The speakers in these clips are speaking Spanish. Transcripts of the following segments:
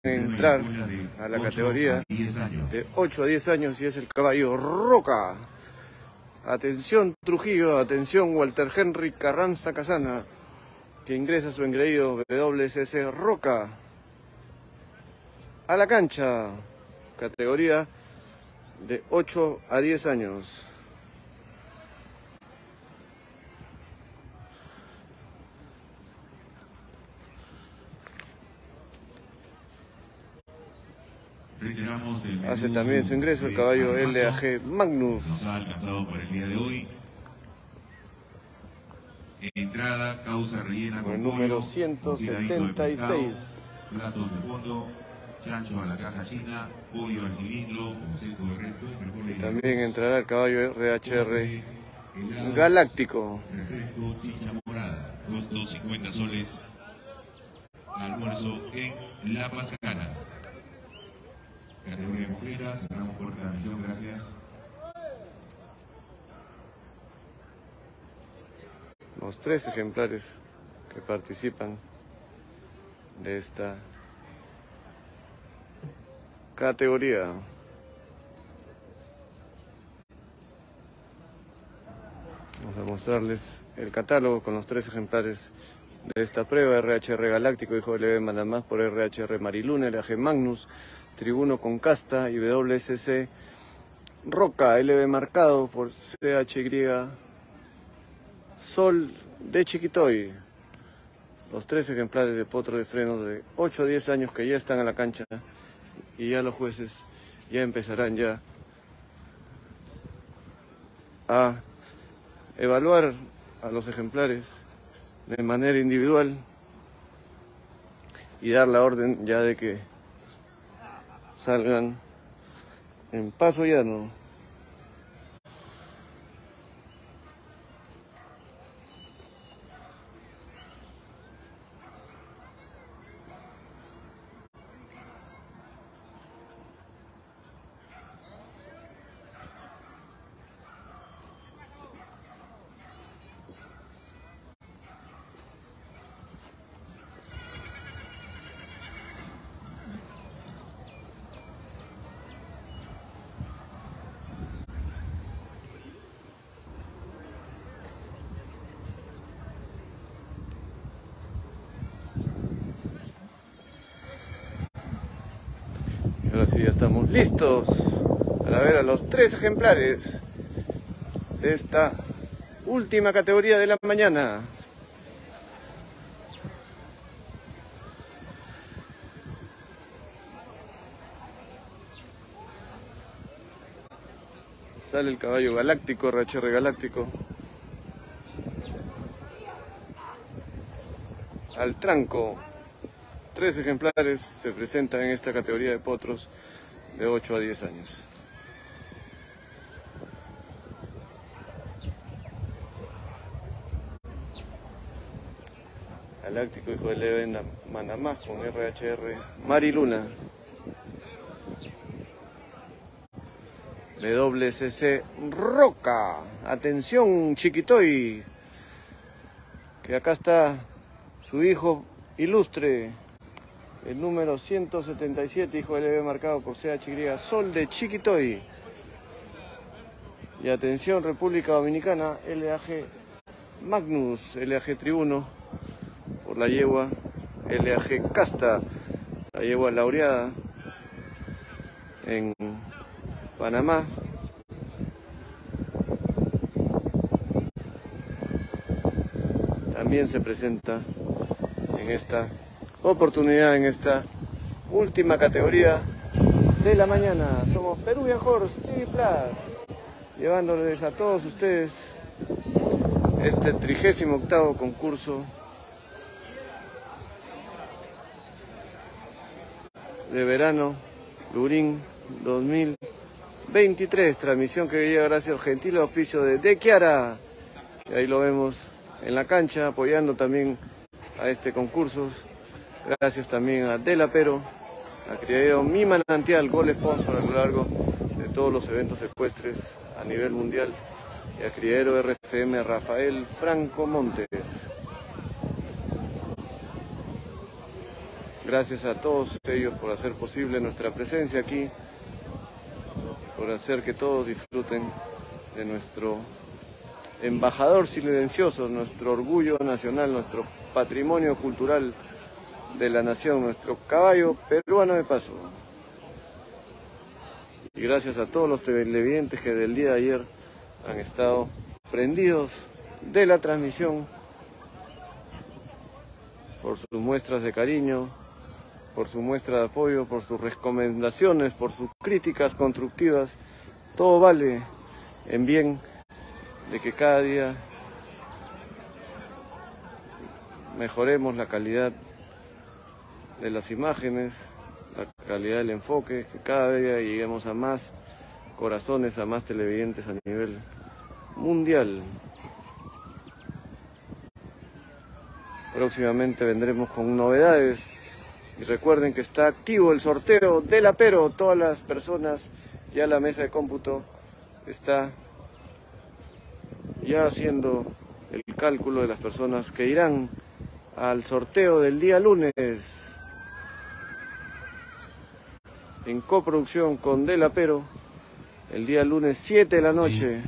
entrar a la categoría de 8 a 10 años y es el caballo Roca. Atención Trujillo, atención Walter Henry Carranza Casana, que ingresa su engreído WSS Roca a la cancha, categoría de 8 a 10 años. Hace también su ingreso el caballo LAG Magnus. Nos ha alcanzado por el día de hoy. Entrada, causa rellena con el número 176. Platos de fondo, chancho a la caja china, pollo al cilindro, consejo de resto. También entrará el caballo RHR Galáctico. Refresco, chicha morada, costo 50 soles. Almuerzo en La Pascana. Categoría completa, cerramos por transmisión, gracias. Los 3 ejemplares que participan de esta categoría. Vamos a mostrarles el catálogo con los 3 ejemplares de esta prueba: RHR Galáctico, hijo de LB Mandamás por RHR Mariluna, LAG Magnus, Tribuno con Casta y WSC Roca, LB marcado por CHY Sol de Chiquitoy. Los 3 ejemplares de potro de frenos de 8 a 10 años que ya están a la cancha y ya los jueces ya empezarán ya a evaluar a los ejemplares de manera individual y dar la orden ya de que salgan en paso llano. Ahora sí, ya estamos listos para ver a los 3 ejemplares de esta última categoría de la mañana. Sale el caballo Galáctico, RHR Galáctico, al tranco. 3 ejemplares se presentan en esta categoría de potros de 8 a 10 años. Galáctico, hijo de LB Mandamás con RHR Mariluna. WSC Roca. Atención Chiquitoy, que acá está su hijo ilustre, el número 177, hijo de LB marcado por CHY Sol de Chiquitoy. Y atención República Dominicana, LAG Magnus, LAG Tribuno por la yegua LAG Casta, la yegua laureada en Panamá. También se presenta en esta oportunidad, en esta última categoría de la mañana. Somos Peruvian Horse TV Plus, llevándoles a todos ustedes este 38º concurso de verano Lurín 2023, transmisión que llega gracias al gentil auspicio de Chiara, y ahí lo vemos en la cancha apoyando también a este concurso. Gracias también a Del Apero, a Criadero Mi Manantial, gol sponsor a lo largo de todos los eventos ecuestres a nivel mundial, y a Criadero RFM Rafael Franco Montes. Gracias a todos ellos por hacer posible nuestra presencia aquí, por hacer que todos disfruten de nuestro embajador silencioso, nuestro orgullo nacional, nuestro patrimonio cultural de la nación, nuestro caballo peruano de paso. Y gracias a todos los televidentes que del día de ayer han estado prendidos de la transmisión, por sus muestras de cariño, por su muestra de apoyo, por sus recomendaciones, por sus críticas constructivas. Todo vale en bien de que cada día mejoremos la calidad de las imágenes, la calidad del enfoque, que cada día lleguemos a más corazones, a más televidentes a nivel mundial. Próximamente vendremos con novedades y recuerden que está activo el sorteo del apero. Todas las personas, ya la mesa de cómputo está ya haciendo el cálculo de las personas que irán al sorteo del día lunes en coproducción con Del Apero, el día lunes 7 de la noche.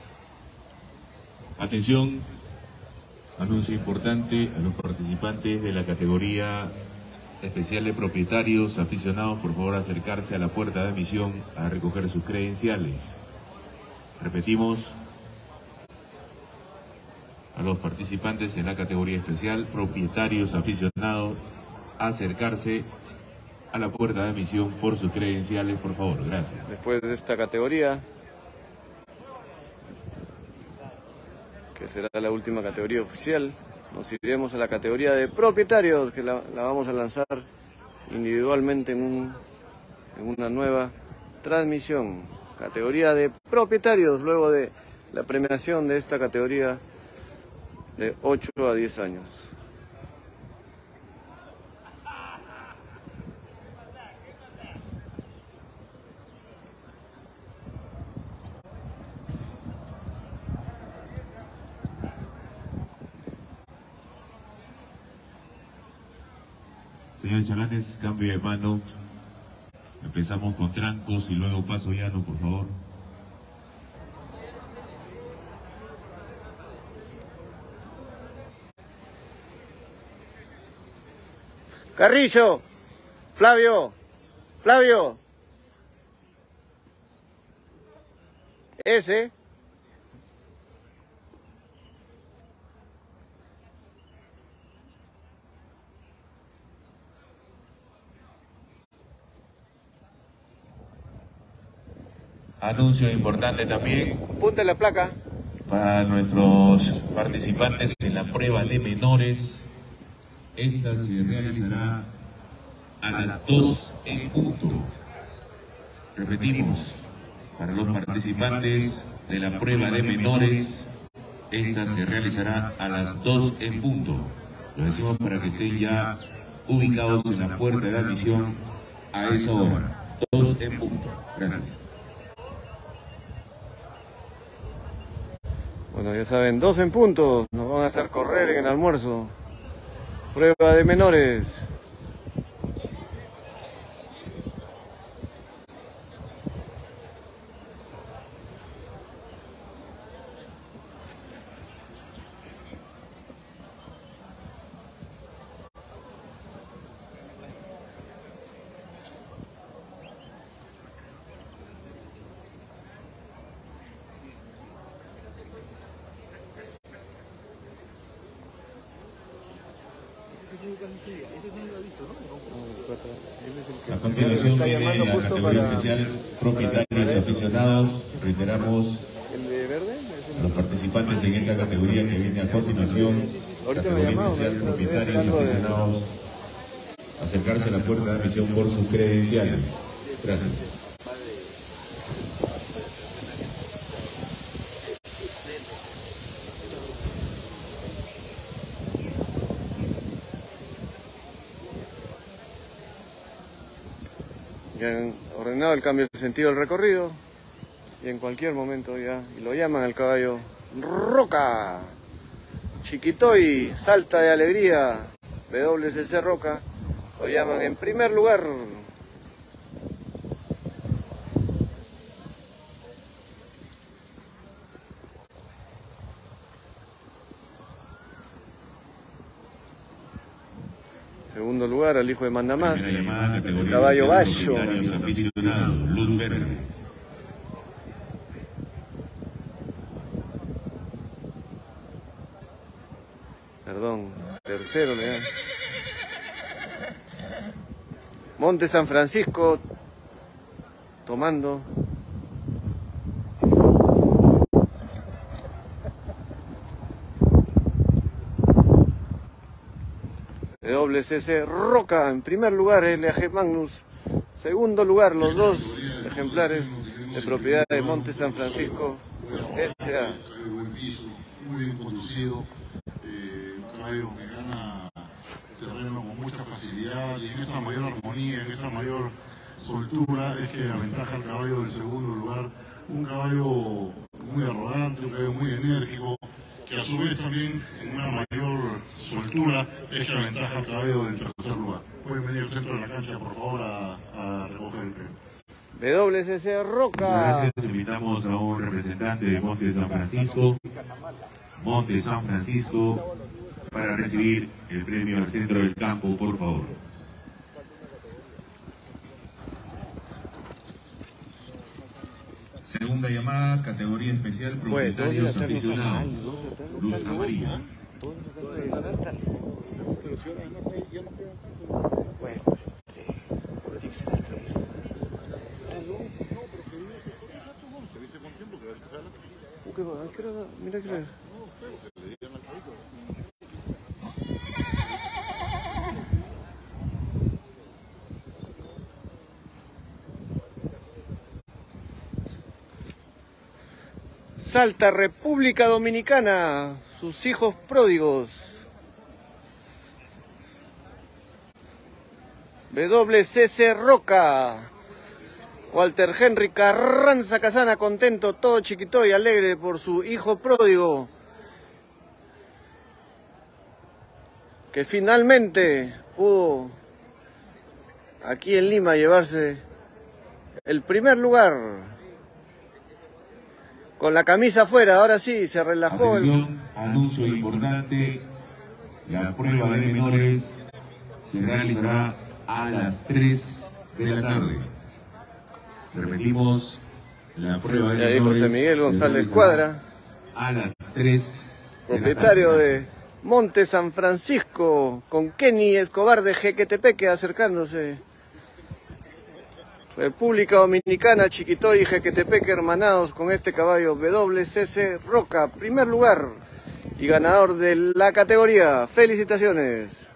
Atención, anuncio importante a los participantes de la categoría especial de propietarios aficionados, por favor acercarse a la puerta de admisión a recoger sus credenciales. Repetimos, a los participantes en la categoría especial propietarios aficionados, acercarse a la puerta de admisión por sus credenciales, por favor. Gracias. Después de esta categoría, que será la última categoría oficial, nos iremos a la categoría de propietarios, que la vamos a lanzar individualmente en una nueva transmisión. Categoría de propietarios, luego de la premiación de esta categoría de 8 a 10 años. Señor Chalanes, cambio de mano. Empezamos con trancos y luego paso llano, por favor. Carrillo, Flavio, ese. Anuncio importante también Punta la placa. para nuestros participantes en la prueba de menores. Esta se realizará a las 2 en punto. Repetimos, para los participantes de la prueba de menores, esta se realizará a las 2 en punto. Lo decimos para que estén ya ubicados en la puerta de admisión a esa hora. 2 en punto. Gracias. Bueno, ya saben, 2 en punto. Nos van a hacer correr en el almuerzo. Prueba de menores. A continuación viene la categoría especial propietarios aficionados. Reiteramos a los participantes en esta categoría que viene a continuación. Categoría especial propietarios aficionados. Acercarse a la puerta de admisión por sus credenciales. Gracias. Ya han ordenado el cambio de sentido del recorrido y en cualquier momento ya, y lo llaman el caballo Roca, Chiquitoy, salta de alegría, WCC Roca, Lo llaman en primer lugar. Segundo lugar al hijo de Mandamás, el caballo Bayo. Perdón, tercero le dan. Monte San Francisco tomando. WCC Roca en primer lugar, LAG Magnus. Segundo lugar, los dos ejemplares de propiedad de Monte San Francisco S.A. Muy bien conducido, un caballo que gana terreno con mucha facilidad y en esa mayor armonía, en esa mayor soltura es que aventaja al caballo del segundo lugar. Un caballo muy arrogante, un caballo muy enérgico, que a su vez también en una mayor soltura es que aventaja al caballo del tercer lugar. Pueden venir al centro de la cancha, por favor, a recoger el premio. WCC Roca. Gracias, invitamos a un representante de Monte de San Francisco, para recibir el premio al centro del campo, por favor. Segunda llamada, categoría especial, propietarios aficionados. Luz amarilla. Mira que Salta, República Dominicana, sus hijos pródigos. WCC Roca. Walter Henry Carranza Casana, contento, todo chiquito y alegre por su hijo pródigo, que finalmente pudo aquí en Lima llevarse el primer lugar. Con la camisa afuera, ahora sí, se relajó. Atención, anuncio importante, la prueba de menores se realizará a las 3 de la tarde. Repetimos, la prueba de menores. José Miguel González Cuadra, a las 3 propietario de Monte San Francisco, con Kenny Escobar de Jequetepeque acercándose. República Dominicana, Chiquitoy y Jequetepeque hermanados con este caballo WCC Roca, primer lugar y ganador de la categoría. Felicitaciones.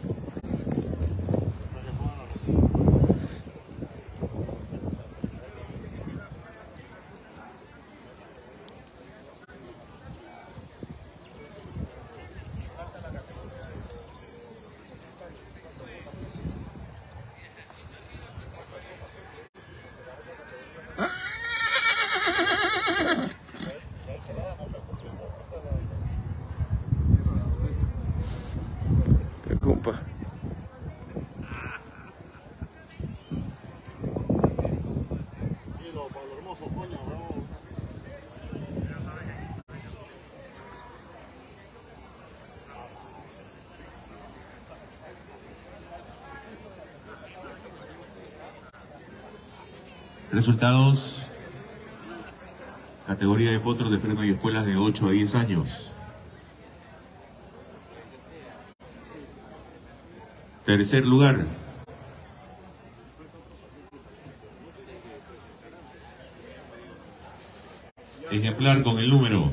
Resultados: categoría de potros de freno y escuelas de 8 a 10 años. Tercer lugar, ejemplar con el número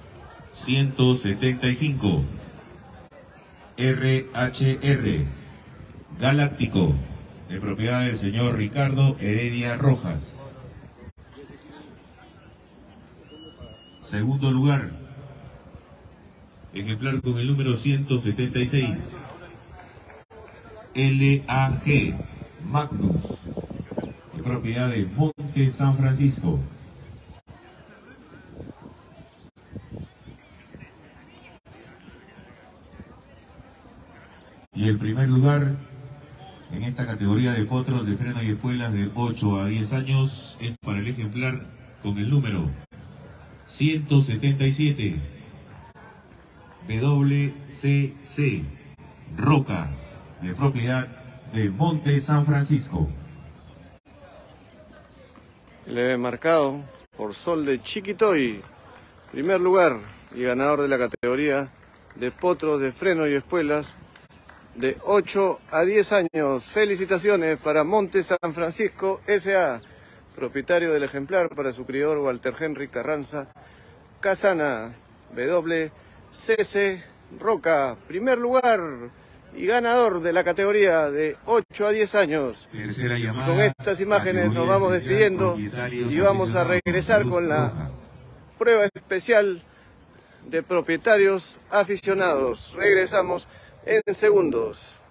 175, RHR Galáctico, de propiedad del señor Ricardo Heredia Rojas. Segundo lugar, ejemplar con el número 176, LAG Magnus, de propiedad de Monte San Francisco. Y el primer lugar, en esta categoría de potros de freno y espuelas de 8 a 10 años es para el ejemplar con el número 177 WCC Roca, de propiedad de Monte San Francisco. Le he marcado por Sol de Chiquitoy, primer lugar y ganador de la categoría de potros de freno y espuelas de 8 a 10 años. Felicitaciones para Monte San Francisco S.A., propietario del ejemplar para su criador Walter Henry Carranza Casana, WCC Roca, primer lugar y ganador de la categoría de 8 a 10 años. Tercera llamada. Con estas imágenes nos vamos despidiendo y vamos a regresar con la prueba especial de propietarios aficionados. Regresamos en segundos.